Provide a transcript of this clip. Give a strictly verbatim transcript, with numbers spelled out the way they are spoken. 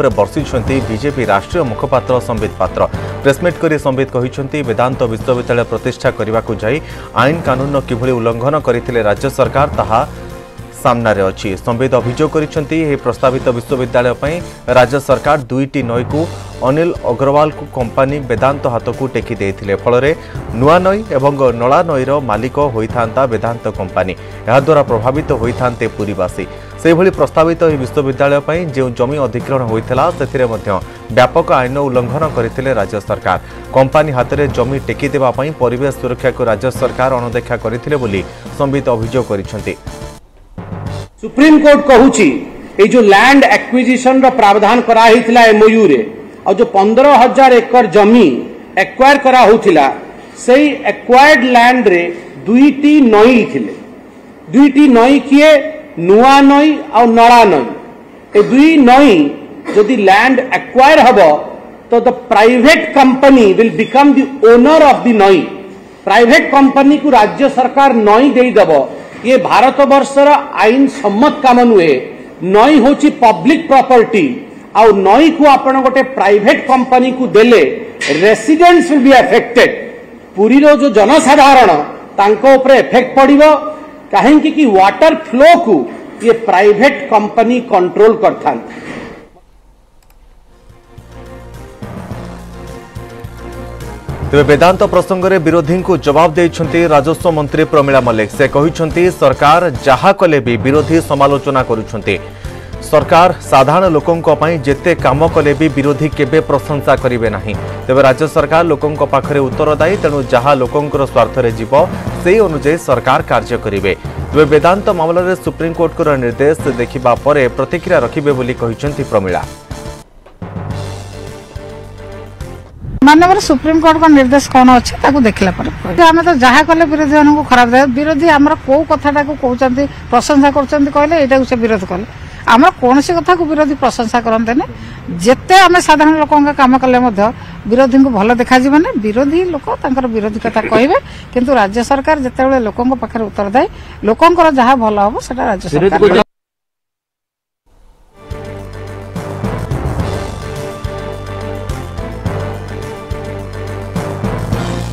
उपरे बर्षिंट बीजेपी राष्ट्रीय मुखपात्र संबित पात्र। प्रेसमिट कर संबित कहते वेदांत विश्वविद्यालय प्रतिष्ठा करने को जाई आईन कानून किभली उल्लंघन करथिले राज्य सरकार ताहा सामना रे अछि। संबित अभियोग करिसेंती हे प्रस्तावित विश्वविद्यालय पई राज्य सरकार दुईटी नई को अनिल अग्रवाल को कंपनी वेदांत हाथ को टेकी देथिले फलरे नुआ नई एवं नला नईर मालिक होइथांता वेदांत कंपनी। एहा द्वारा प्रभावित होइथांते पुरीवासी। से भली प्रस्तावित ही विश्वविद्यालय पई जे जमी अधिग्रहण होइथिला सेथिरे मध्य व्यापक आईन उल्लंघन करथिले राज्य सरकार। कंपनी हाथ में जमी टेकी देबा पई परिवेश सुरक्षा को राज्य सरकार अणदेखा करथिले बोली संबित अभियोग करिसेंती। सुप्रीम कोर्ट कहूची ए जो लैंड एक्विजिशन रो प्रावधान करा हितला एमओयू रे और जो पंद्रह हजार एकड़ जमी एक्वायर करा होतिला सेही एक्वायर्ड लैंड रे दुईटी नई थिले। दुईटी नई किए नुआ नई और नला नई। ए दुई नई जदि लैंड एक्वायर हबो तो the private company will become the owner of the नई। प्राइवेट कंपनी को राज्य सरकार नई देई दबो। ये भारत वर्षर आईन सम्मत काम नुहे। नई होची पब्लिक प्रॉपर्टी आउ नई को आपण गोटे प्राइवेट कंपनी को देले residents will be affected. Puri रो जो जनसाधारण तांको ऊपर इफेक्ट पड़िबो काहेकि कि वाटर फ्लो को ये प्राइवेट कंपनी कंट्रोल करथान। तेज वेदांत प्रसंग में विरोधी को जवाब देइछंती राजस्व मंत्री प्रमिला मल्लिक। से कहिछंती सरकार जहा कले भी विरोधी समालोचना करुछंती। सरकार साधारण लोकों पई जेते काम कले भी विरोधी केबे प्रशंसा करिवे नाही। तेबे राज्य सरकार लोकों पाखरे उत्तरदायी तेणु जहा लोकों स्वार्थ रे जीव से अनुसार सरकार कार्य करिवे। तेबे वेदांत मामला रे सुप्रीम कोर्ट को निर्देश देखिबा परे प्रतिक्रिया रखिबे बोली कहिछंती प्रमिला। मानव सुप्रीम कोर्ट का निर्देश कौन अच्छे देखला आम तो जहाँ कले विरोधी मान खराब दे विरोधी आम कौ कथा को कहते प्रशंसा कर से विरोध कले आम कौन सी कथा को विरोधी प्रशंसा करते जिते आम साधारण लोक काम कले विरोधी को भल देखा विरोधी लोक विरोधी कथा कहे किंतु राज्य सरकार जिते लोकों पाखे उत्तरदायी लोकंर जहाँ भल हम राज्य सरकार